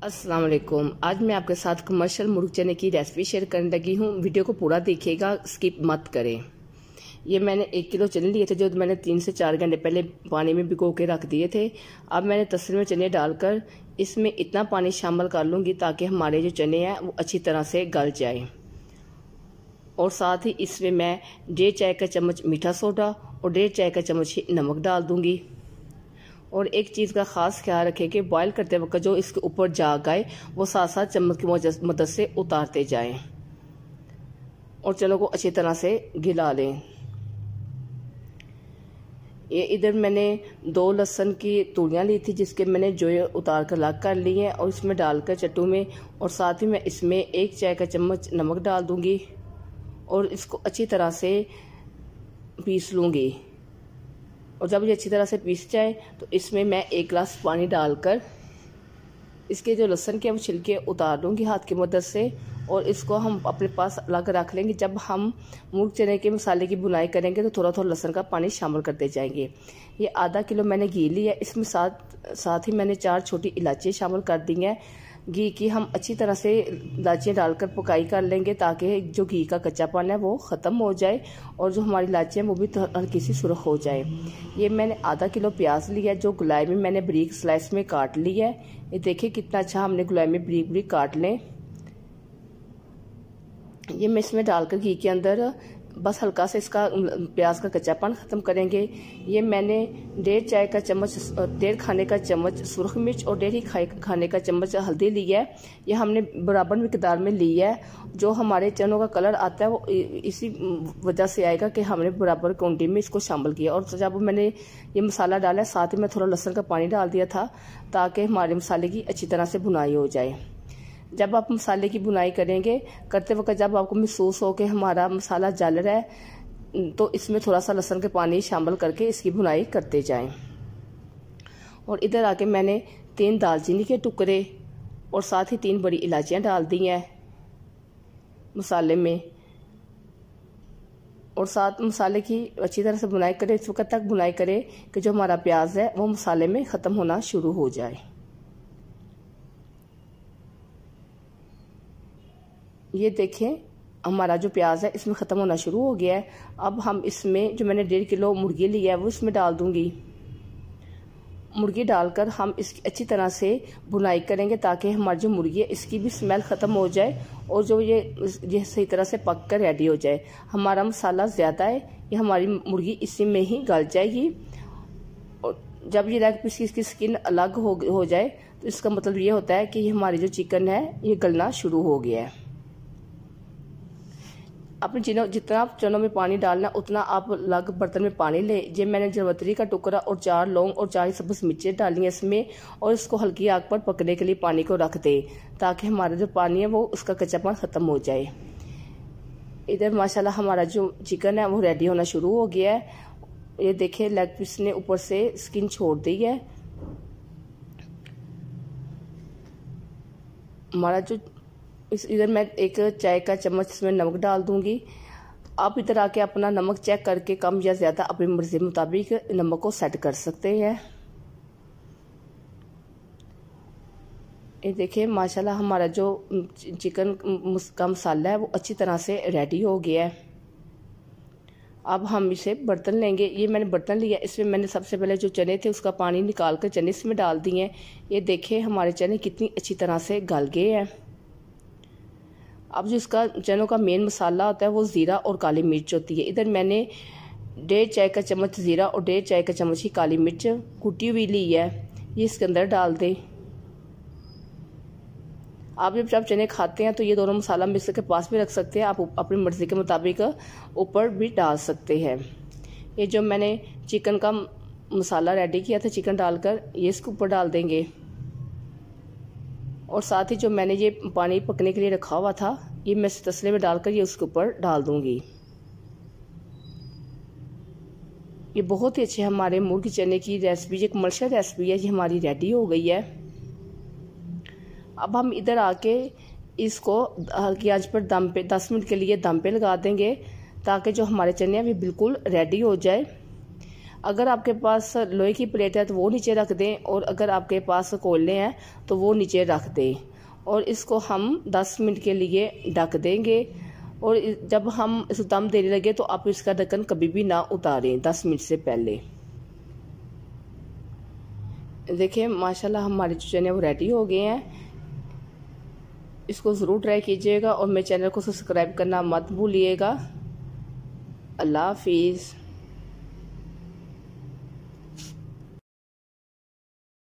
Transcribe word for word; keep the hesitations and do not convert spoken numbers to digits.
अस्सलाम वालेकुम। आज मैं आपके साथ कमर्शियल मुर्ग चने की रेसिपी शेयर करने लगी हूँ। वीडियो को पूरा देखिएगा, स्किप मत करें। ये मैंने एक किलो चने लिए थे जो मैंने तीन से चार घंटे पहले पानी में भिगो के रख दिए थे। अब मैंने तसले में चने डालकर इसमें इतना पानी शामिल कर लूँगी ताकि हमारे जो चने हैं वो अच्छी तरह से गल जाए। और साथ ही इसमें मैं डेढ़ चाय का चम्मच मीठा सोडा और डेढ़ चाय का चम्मच ही नमक डाल दूँगी। और एक चीज़ का ख़ास ख्याल रखें कि बॉयल करते वक्त जो इसके ऊपर जाग आए वो साथ साथ चम्मच की मदद से उतारते जाएं और चनों को अच्छी तरह से गिला लें। ये इधर मैंने दो लहसुन की तूड़ियाँ ली थी जिसके मैंने जो उतार कर लाग कर ली हैं और इसमें डालकर चट्टू में, और साथ ही मैं इसमें एक चाय का चम्मच नमक डाल दूँगी और इसको अच्छी तरह से पीस लूँगी। और जब ये अच्छी तरह से पीस जाए तो इसमें मैं एक गिलास पानी डालकर इसके जो लहसुन के वो छिलके उतार लूँगी हाथ की मदद से, और इसको हम अपने पास अलग रख लेंगे। जब हम मुर्ग चने के मसाले की बुनाई करेंगे तो थोड़ा थोड़ा लहसुन का पानी शामिल करते जाएंगे। ये आधा किलो मैंने घी लिया है, इसमें साथ साथ ही मैंने चार छोटी इलायची शामिल कर दी हैं। घी की हम अच्छी तरह से इलायचियाँ डालकर पकाई कर लेंगे ताकि जो घी का कच्चापन है वो ख़त्म हो जाए और जो हमारी इलायचियाँ वो भी हल्की सी सुर्ख हो जाए। ये मैंने आधा किलो प्याज लिया है जो गुलाई में मैंने बारीक स्लाइस में काट लिया है। ये देखिए कितना अच्छा हमने गुलाई में बारीक बारीक काट लें। ये मैं इसमें डालकर घी के अंदर बस हल्का से इसका प्याज का कच्चापन ख़त्म करेंगे। ये मैंने डेढ़ चाय का चम्मच डेढ़ खाने का चम्मच सुरख मिर्च और डेढ़ ही खाने का चम्मच हल्दी ली है। ये हमने बराबर मिकदार में ली है। जो हमारे चनों का कलर आता है वो इसी वजह से आएगा कि हमने बराबर क्वांटिटी में इसको शामिल किया। और जब मैंने ये मसाला डाला साथ ही मैं थोड़ा लहसुन का पानी डाल दिया था ताकि हमारे मसाले की अच्छी तरह से भुनाई हो जाए। जब आप मसाले की बुनाई करेंगे करते वक्त जब आपको महसूस हो कि हमारा मसाला जल रहा है तो इसमें थोड़ा सा लहसुन के पानी शामिल करके इसकी बुनाई करते जाएं। और इधर आके मैंने तीन दालचीनी के टुकड़े और साथ ही तीन बड़ी इलायचियाँ डाल दी हैं मसाले में, और साथ मसाले की अच्छी तरह से बुनाई करें। इस वक्त तक बुनाई करें कि जो हमारा प्याज है वो मसाले में ख़त्म होना शुरू हो जाए। ये देखें हमारा जो प्याज है इसमें ख़त्म होना शुरू हो गया है। अब हम इसमें जो मैंने डेढ़ किलो मुर्गी ली है वो इसमें डाल दूंगी। मुर्गी डालकर हम इसकी अच्छी तरह से भुनाई करेंगे ताकि हमारी जो मुर्गी है इसकी भी स्मेल ख़त्म हो जाए और जो ये ये सही तरह से पक कर रेडी हो जाए। हमारा मसाला ज़्यादा है, ये हमारी मुर्गी इसी में ही गल जाएगी। और जब ये लेग पीस की इसकी स्किन अलग हो हो जाए तो इसका मतलब ये होता है कि हमारी जो चिकन है ये गलना शुरू हो गया है। अपने जिनो जितना आप चनों में पानी डालना उतना आप अलग बर्तन में पानी लें। जो मैंने जरवतरी का टुकड़ा और चार लौंग और चार सब्ज़ मिर्चें डाली हैं इसमें, और इसको हल्की आग पर पकने के लिए पानी को रख दें ताकि हमारा जो पानी है वो उसका कच्चापन ख़त्म हो जाए। इधर माशाल्लाह हमारा जो चिकन है वो रेडी होना शुरू हो गया है। ये देखिए लेग पीस ने ऊपर से स्किन छोड़ दी है। हमारा जो इस इधर मैं एक चाय का चम्मच इसमें नमक डाल दूंगी। आप इधर आके अपना नमक चेक करके कम या ज़्यादा अपनी मर्ज़ी के मुताबिक नमक को सेट कर सकते हैं। ये देखिए माशाल्लाह हमारा जो चिकन का मसाला है वो अच्छी तरह से रेडी हो गया है। अब हम इसे बर्तन लेंगे। ये मैंने बर्तन लिया, इसमें मैंने सबसे पहले जो चने थे उसका पानी निकाल कर चने इसमें डाल दिए हैं। ये देखिए हमारे चने कितनी अच्छी तरह से गल गए हैं। अब जो इसका चनों का मेन मसाला होता है वो ज़ीरा और काली मिर्च होती है। इधर मैंने डेढ़ चाय का चम्मच ज़ीरा और डेढ़ चाय का चम्मच ही काली मिर्च कुटी हुई ली है, ये इसके अंदर डाल दें। आप जब जब चने खाते हैं तो ये दोनों मसाला मिक्सर के पास भी रख सकते हैं, आप अपनी मर्ज़ी के मुताबिक ऊपर भी डाल सकते हैं। ये जो मैंने चिकन का मसाला रेडी किया था चिकन डालकर, ये इसके ऊपर डाल देंगे। और साथ ही जो मैंने ये पानी पकने के लिए रखा हुआ था ये मैं इस तसले में डालकर ये उसके ऊपर डाल दूंगी। ये बहुत ही अच्छे हमारे मुर्गी चने की रेसिपी, ये कमर्शियल रेसिपी है, ये हमारी रेडी हो गई है। अब हम इधर आके इसको हल्की आंच पर दम पे दस मिनट के लिए दम पे लगा देंगे ताकि जो हमारे चने हैं वे बिल्कुल रेडी हो जाए। अगर आपके पास लोहे की प्लेट है तो वो नीचे रख दें, और अगर आपके पास कोयले हैं तो वो नीचे रख दें, और इसको हम दस मिनट के लिए ढक देंगे। और जब हम इस दम देने लगे तो आप इसका ढक्कन कभी भी ना उतारें दस मिनट से पहले। देखिए माशाल्लाह हमारे जो चने वो रेडी हो गए हैं। इसको ज़रूर ट्राई कीजिएगा और मेरे चैनल को सब्सक्राइब करना मत भूलिएगा। अल्लाह हाफिज़।